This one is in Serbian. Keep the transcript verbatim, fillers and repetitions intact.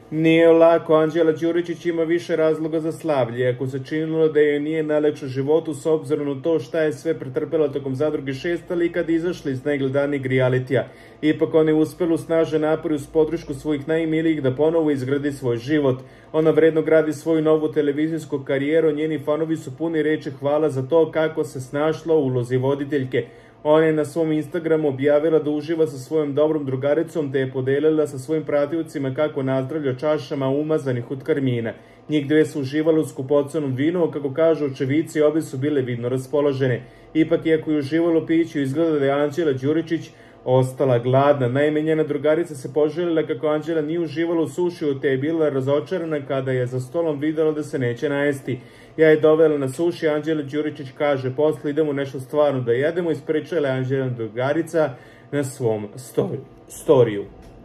Nije lako, Anđela Đuričić ima više razloga za slavlje. Ako se činilo da joj nije najlakše u životu s obzirom na to šta je sve pretrpela tokom Zadruge šest, ali kad izašli iz najgledanijeg realitija, ipak ona je uspela u snažan napor uz podršku svojih najmilijih da ponovo izgradi svoj život. Ona vredno gradi svoju novu televizijsku karijeru, njeni fanovi su puni reči hvala za to kako se snašla u ulozi voditeljke. Ona je na svom Instagramu objavila da uživa sa svojom dobrom drugaricom te je podelila sa svojim pratioцima kako nazdravlja čašama umazanih od karmina. Njih dve su uživale u skupocenom vinu, a kako kažu očevici, obje su bile vidno raspoložene. Ipak, iako je uživalo piću, izgleda da je Anđela Đuričić ostala gladna. Naime, njena drugarica se poželila kako Anđela nije uživala u sušiju, te je bila razočarana kada je za stolom videla da se neće najesti. Ja je dovela na suši, Anđela Đuričić kaže, posle idemo nešto stvarno da jedemo, ispričala je Anđelina drugarica na svom storiju.